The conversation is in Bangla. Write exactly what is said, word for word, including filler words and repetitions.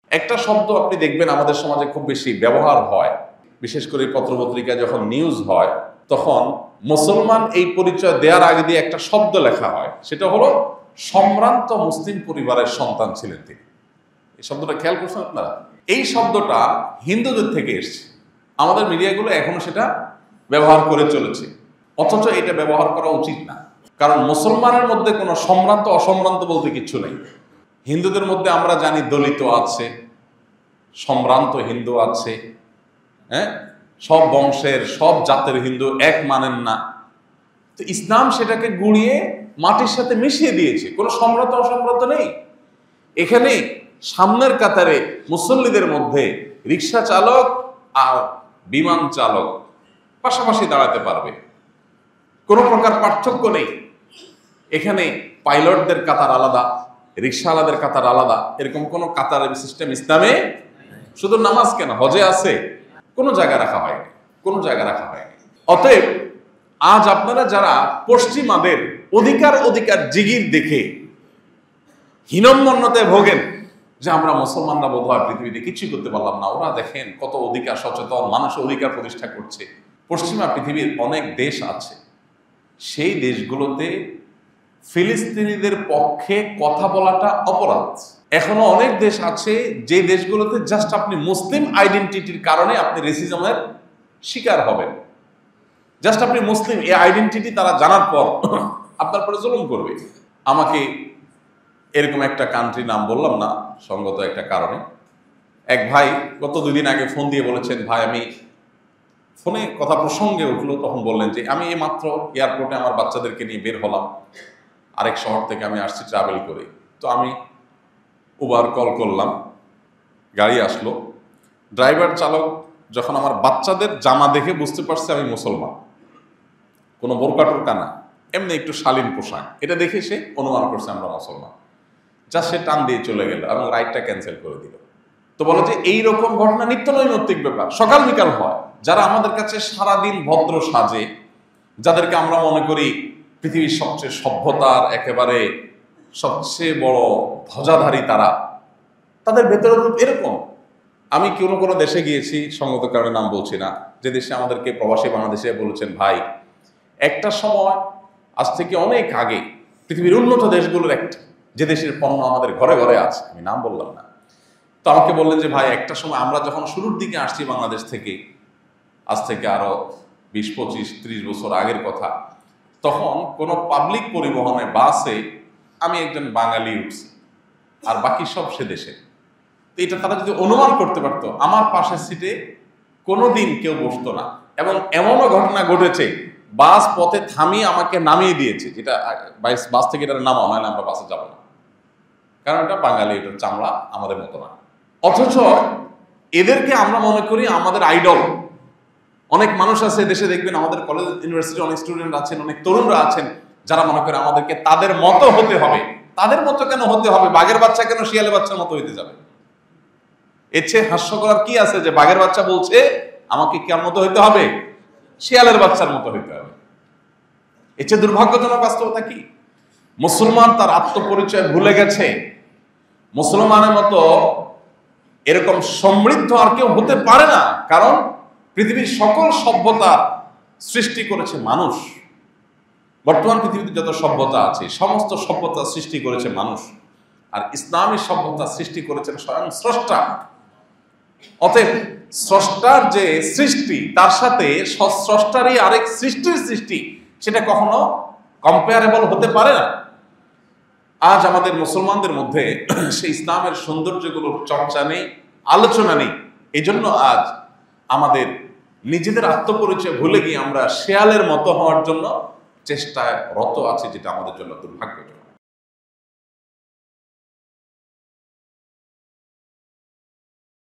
একটা শব্দ আপনি দেখবেন আমাদের সমাজে খুব বেশি ব্যবহার হয়, বিশেষ করে পত্রপত্রিকায় যখন নিউজ হয় তখন মুসলমান এই পরিচয় দেওয়ার আগে দিয়ে একটা শব্দ লেখা হয়, সেটা হলো সম্ভ্রান্ত মুসলিম পরিবারের সন্তান ছিলেন তিনি। এই শব্দটা খেয়াল করছেন আপনারা? এই শব্দটা হিন্দুদের থেকে এসছে, আমাদের মিডিয়াগুলো এখনো সেটা ব্যবহার করে চলেছে, অথচ এটা ব্যবহার করা উচিত না। কারণ মুসলমানের মধ্যে কোনো সম্ভ্রান্ত অসম্ভ্রান্ত বলতে কিচ্ছু নেই। হিন্দুদের মধ্যে আমরা জানি দলিত আছে, সম্ভ্রান্ত হিন্দু আছে, হ্যাঁ, সব বংশের সব জাতের হিন্দু এক মানেন না। তো ইসলাম সেটাকে গুড়িয়ে মাটির সাথে মিশিয়ে দিয়েছে, কোনো সম্ভ্রান্ত অসম্ভ্রান্ত নেই। এখানে সামনের কাতারে মুসল্লিদের মধ্যে রিক্সা চালক আর বিমান চালক পাশাপাশি দাঁড়াতে পারবে, কোনো প্রকার পার্থক্য নেই। এখানে পাইলটদের কাতার আলাদা, রিক্সাওয়ালাদের কাতার আলাদা, এরকম কোনো কাতারের সিস্টেম ইসলামে। শুধু নামাজ কেন, হজে আছে, কোনো জায়গায় রাখা হয়নি, কোনো জায়গায় রাখা হয়নি। অতএব আজ আপনারা যারা পশ্চিমাদের অধিকার অধিকার জিগির দেখে হীনম্মন্যতায় ভোগেন যে আমরা মুসলমানরা বোধ হয় পৃথিবীতে কিছুই করতে পারলাম না, ওরা দেখেন কত অধিকার সচেতন মানুষ অধিকার প্রতিষ্ঠা করছে। পশ্চিমা পৃথিবীর অনেক দেশ আছে, সেই দেশগুলোতে ফিলিস্তিনিদের পক্ষে কথা বলাটা অপরাধ। এখনো অনেক দেশ আছে যে দেশগুলোতে জাস্ট আপনি মুসলিম আইডেন্টিটির কারণে আপনি রেসিজমের শিকার হবেন। জাস্ট আপনি মুসলিম এই আইডেন্টিটি তারা জানার পর আপনার পরে জুলুম করবে। আমাকে এরকম একটা কান্ট্রি নাম বললাম না সঙ্গত একটা কারণে, এক ভাই গত দুই দিন আগে ফোন দিয়ে বলেছেন, ভাই আমি ফোনে কথা প্রসঙ্গে উঠলো, তখন বললেন যে আমি এই মাত্র এয়ারপোর্টে আমার বাচ্চাদেরকে নিয়ে বের হলাম, আরেক শহর থেকে আমি আসছি ট্রাভেল করে। তো আমি উবার কল করলাম, গাড়ি আসলো, ড্রাইভার চালক যখন আমার বাচ্চাদের জামা দেখে বুঝতে পারছে আমি মুসলমান, কোনো বোরকা টোরকা না, এমনি একটু শালীন পোশাক, এটা দেখে সে অনুমান করছে আমরা মুসলমান, যা সে টান দিয়ে চলে গেল এবং রাইডটা ক্যান্সেল করে দিল। তো বলে যে এইরকম ঘটনা নিত্য নৈমিত্তিক ব্যাপার, সকাল বিকাল হয়। যারা আমাদের কাছে সারাদিন ভদ্র সাজে, যাদেরকে আমরা মনে করি পৃথিবীর সবচেয়ে সভ্যতার একেবারে সবচেয়ে বড় ধ্বজাধারী, তারা তাদের ভেতরের রূপ এরকম। আমি কোনো কোনো দেশে গিয়েছি, সঙ্গত কারণে নাম বলছি না, যে দেশে আমাদেরকে প্রবাসী বাংলাদেশে বলেছেন, ভাই একটা সময় আজ থেকে অনেক আগে পৃথিবীর উন্নত দেশগুলোর একটা, যে দেশের পণ্য আমাদের ঘরে ঘরে আছে, আমি নাম বললাম না। তো আমাকে বললেন যে ভাই একটা সময় আমরা যখন শুরুর দিকে আসছি বাংলাদেশ থেকে, আজ থেকে আরো বিশ পঁচিশ ত্রিশ বছর আগের কথা, তখন কোনো পাবলিক পরিবহনে বাসে আমি একজন বাঙালি উঠছি আর বাকি সব সে দেশে। তো এটা তারা যদি অনুমান করতে পারতো, আমার পাশের সিটে কোনোদিন কেউ বসতো না। এবং এমনও ঘটনা ঘটেছে, বাস পথে থামিয়ে আমাকে নামিয়ে দিয়েছে, যেটা বাস থেকে এটা নামাও, নাহলে আমরা বাসে যাবো না, কারণ এটা বাঙালি, এটার চামড়া আমাদের মতো না। অথচ এদেরকে আমরা মনে করি আমাদের আইডল। অনেক মানুষ আছে দেশে, দেখবেন আমাদের কলেজ ইউনিভার্সিটি অনেক স্টুডেন্ট আছেন, অনেক তরুণরা আছেন, যারা মনে করে আমাদেরকে তাদের মতো হতে হবে। তাদের মতো কেন হতে হবে? বাঘের বাচ্চা কেন শিয়ালের বাচ্চার মতো হইতে যাবে? এর চেয়ে হাস্যকর কি আছে যে বাঘের বাচ্চা বলছে আমাকে কেমন মতো হইতে হবে? শিয়ালের বাচ্চার মতো হইতে হবে। এর চেয়ে দুর্ভাগ্যজনক বাস্তবতা কি? মুসলমান তার আত্মপরিচয় ভুলে গেছে। মুসলমানের মতো এরকম সমৃদ্ধ আর কেউ হতে পারে না, কারণ পৃথিবীর সকল সভ্যতার সৃষ্টি করেছে মানুষ। বর্তমান পৃথিবীতে যত সভ্যতা আছে সমস্ত সভ্যতা সৃষ্টি করেছে মানুষ, আর ইসলামী সভ্যতা সৃষ্টি করেছেন স্বয়ং স্রষ্টা। অতএব স্রষ্টার যে সৃষ্টি, তার সাথে স্রষ্টারই আরেক সৃষ্টির সৃষ্টি, সেটা কখনো কম্পেয়ারেবল হতে পারে না। আজ আমাদের মুসলমানদের মধ্যে সেই ইসলামের সৌন্দর্যগুলোর চর্চা নেই, আলোচনা নেই। এই জন্য আজ আমাদের নিজেদের আত্মপরিচয় ভুলে গিয়ে আমরা শেয়ালের মতো হওয়ার জন্য চেষ্টায় রত আছি, যেটা আমাদের জন্য দুর্ভাগ্যজনক।